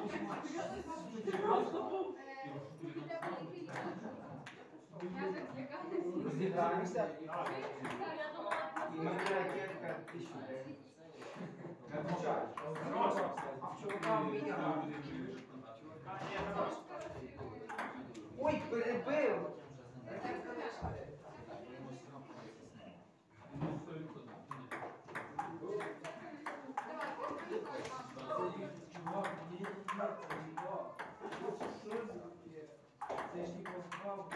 Розіграємося. І в мене ракетка 1000 гривень. Ой, перебив! Це ж не позвав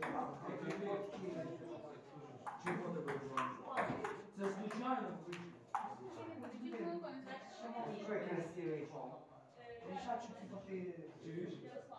чого тебе було? Це звичайно. Ой, красивий. Рішать, що ти чуєш?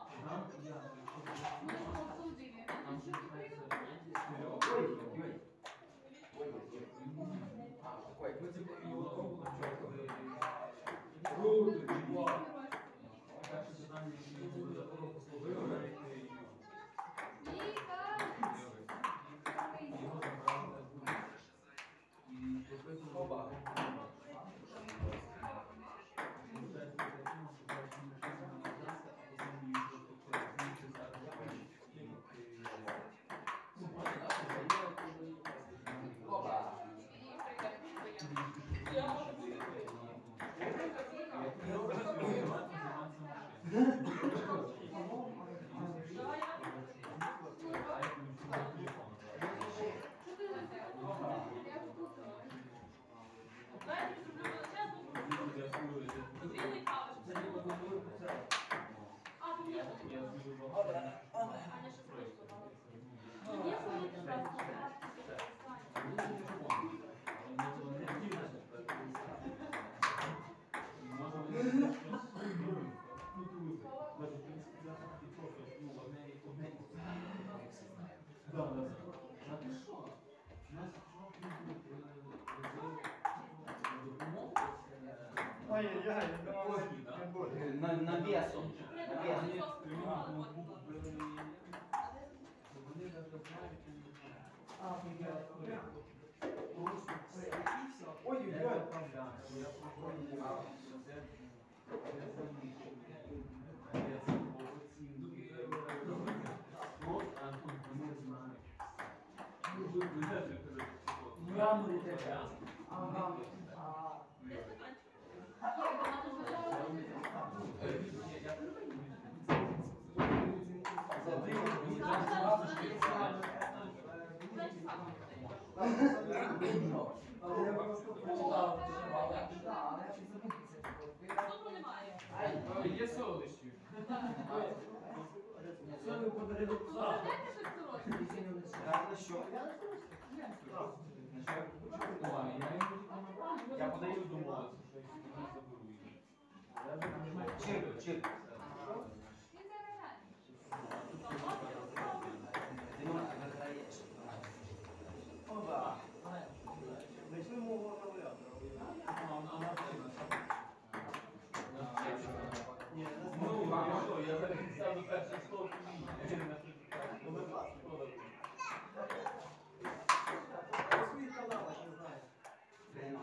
На весом. Ой-ой-ой. Є солодощі. Це ви подарили пса. На що? Я подаю домовитися, що їх не заберу їх. Чип. Ти мене виграєш. Ова. Знайшли мого лауреата. Ну, що, я зараз до перших 100 номер 20. Свої канали, не знаю.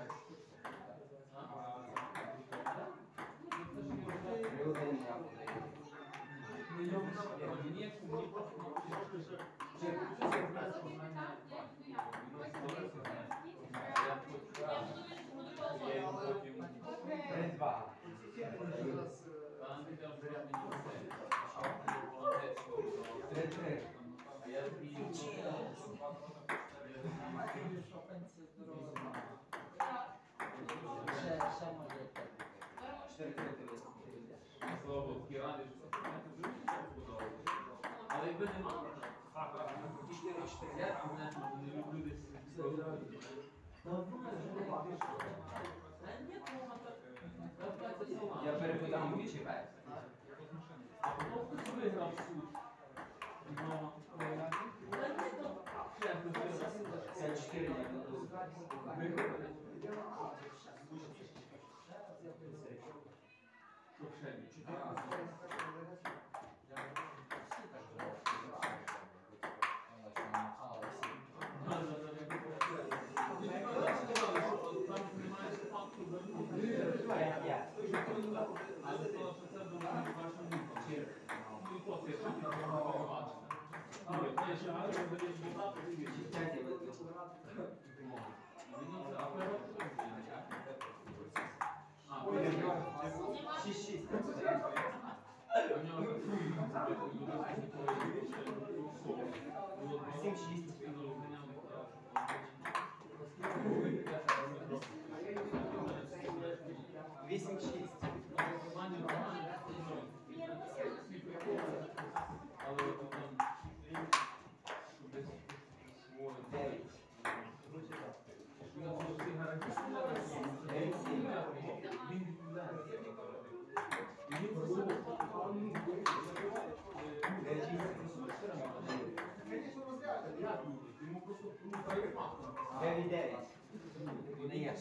Слава Богу, такий радий, що це але якби не мав, я не люблю десь. Я перепитав двічі весь. А потім хтось виграв суд. Це 4 Виграли. Щоб ще більше. Але то, що це 6-6. Вісім шість. Дев'ять дев'ять. Даєш.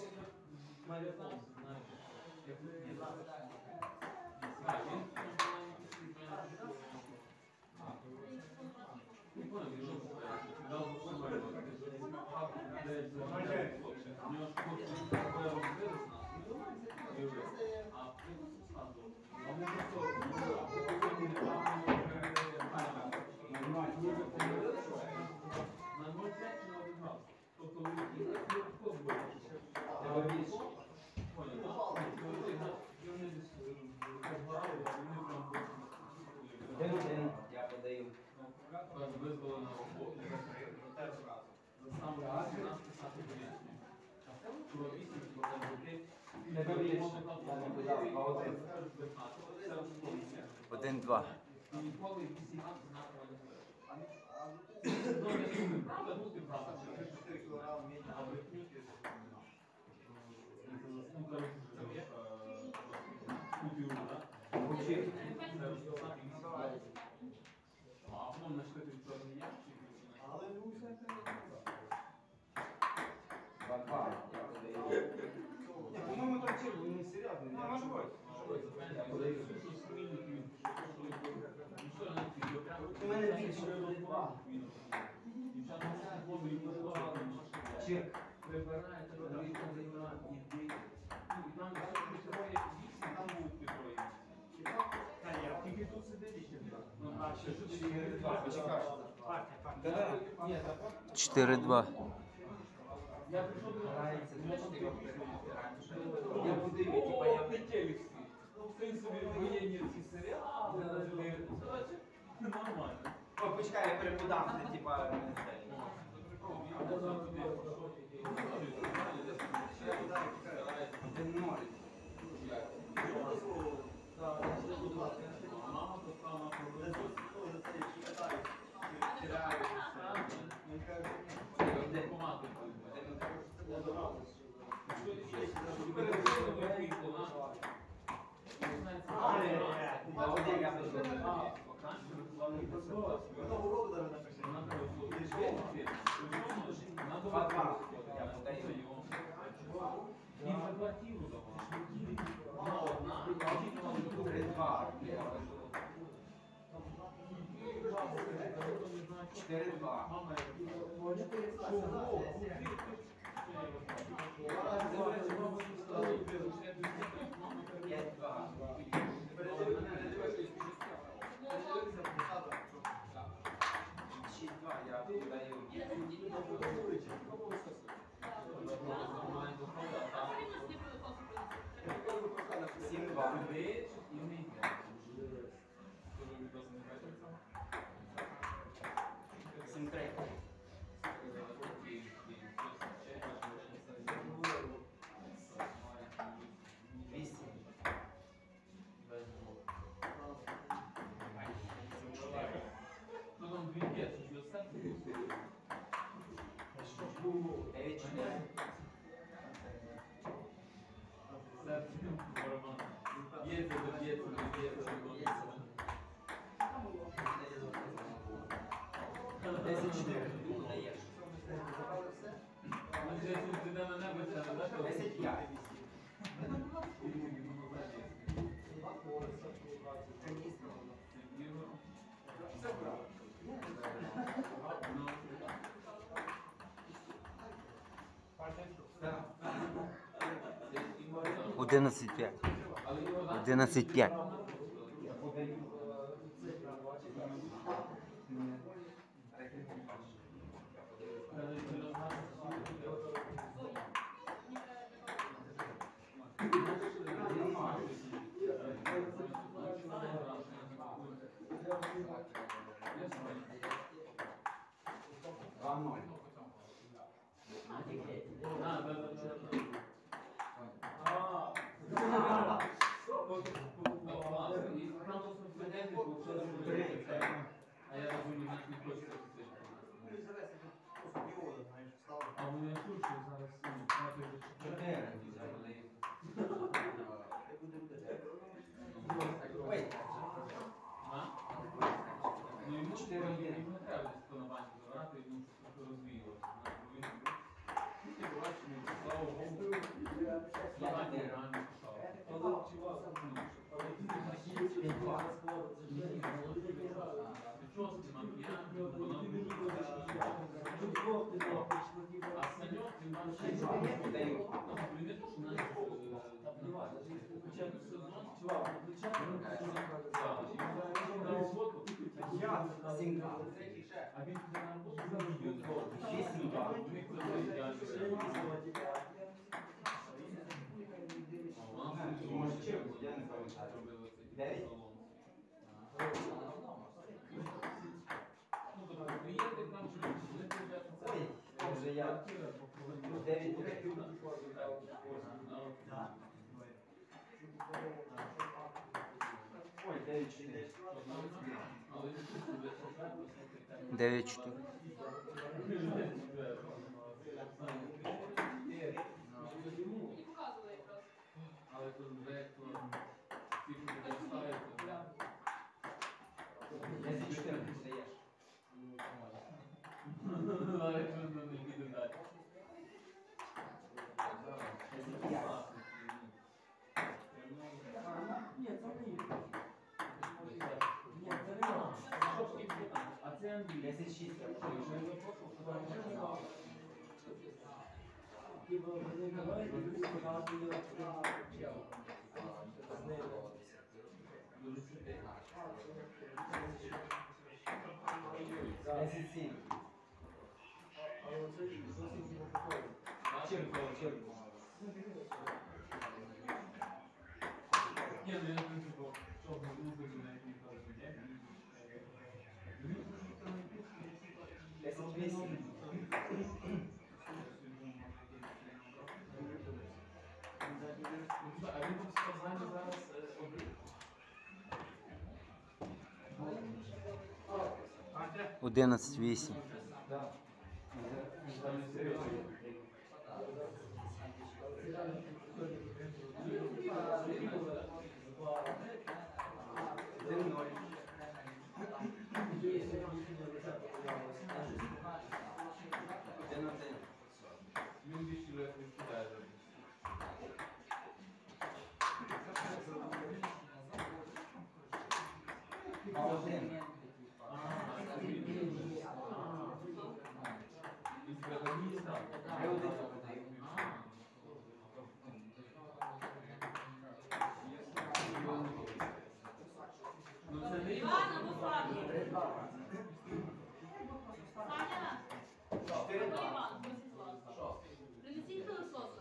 Один я подаю. Визволена робота. Сам раз нас писати пояснює. Про 8 роки. Не доб'єш. Я не подав, а один. Це розповідає. 1-2. І ніколи 18 знакова не збереш. Ну, не сумний, правда, бути правда. 4 кг медна, а брехнути. Ну, коротше, це є. Купюру, так? Учи. Це розписати і називати. А потім знайшли той чорний ящик. Але ну все це не 2-2. Я подаю. Ні, по-моєму, там ці не серйозний. Ну, може бути. Я подаю. У мене більше 1-2. Чирк. Вибираєте родину, іди. І там все троє, там будуть троє. Та ні, а тільки тут сидить ще. Ну, а ще тут 4-2. Почекаєш. Партія. Ні, так. 4-2. Я прийшов до Грається для 4 Я подаю, типа я... Ти собі воєнні ці серіали, нормально. О, почекай, я переподам, це типа... Один ноль. Мама поставила проблему. Допомагати. Один я подаю. Я подаю. Їм за квартиру давали. Одна. 3-2. 4-2. Мама, Я подаю. 7-2. Одинадцять 11-5. вони я чув, що зараз трапи за 4. А? Ну йому 4 години. Йому не треба десь по на банку забирати, йому щось трохи розвіювати. Ти бачиш, слава Богу, на банці реально пішов. А він туди на роботу Може, чим? Я не пам'ятаю. 9? Ой, вже я 9 Ой, 9-4. 9-4. Але тут вже як цифри поставити, 10-4 даєш. але якщо не піде далі. 10-5. А це Андрій. 10-6. Дуже сильний. 10-7. Чирко, чирко. Ні, ну я не думаю, що в музику навіть ніколи не є. 10-8. А він тут сказав зараз обрив. 11-8. Да. Він більше відповідає. Ну це не Івана Буфані. Саня, Іван, принесіть пилососа.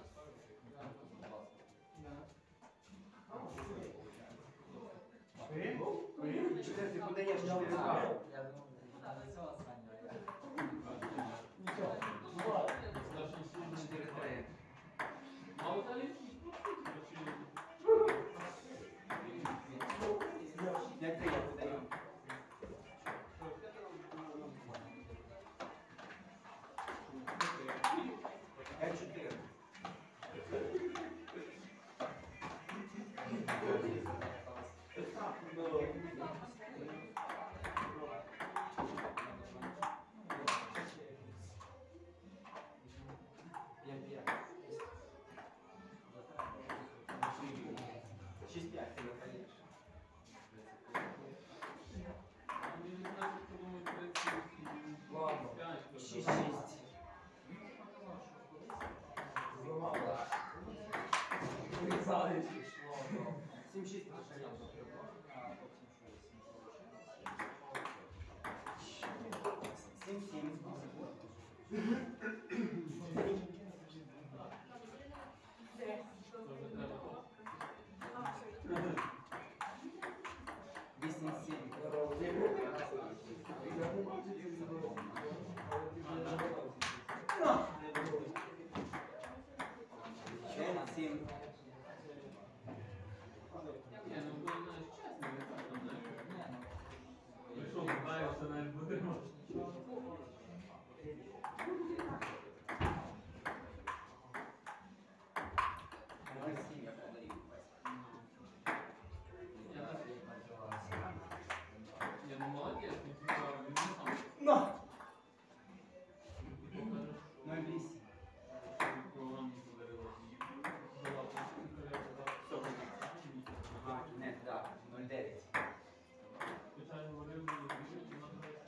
Ти подаєш 4-2. старший суд. 4-3. А от Олег, Як ти я подаю? F4. Ладно. 6-6. Вирізали. 7-6. 7. Ні, ну бо знаєш, чесно, не так, знаєш. Прийшов, знаю, що навіть буде.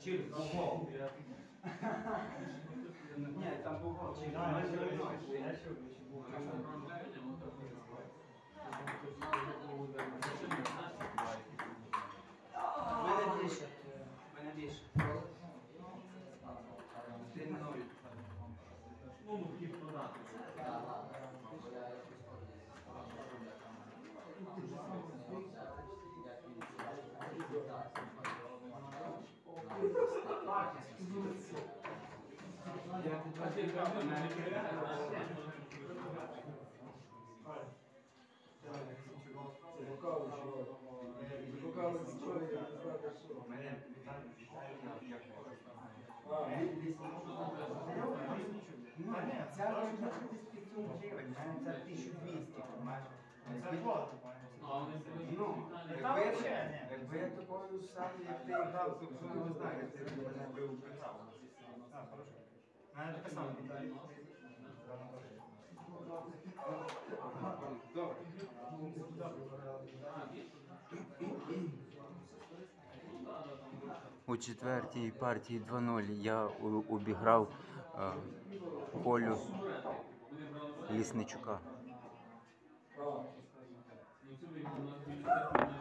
Через гол. Ні, там був гол. Через Мене більше. Мене більше. 3-0. Ну, хотів продати. Це може бути десь 500 гривень, а це 1200 майже. А вони Ну, якби я такою саме, як ти грав, то вже не знаю, як ти мене би уписав. Добре. У четвертій партії 2-0 я обіграв Колю Лісничука. Ну, це вигідно, у нас більше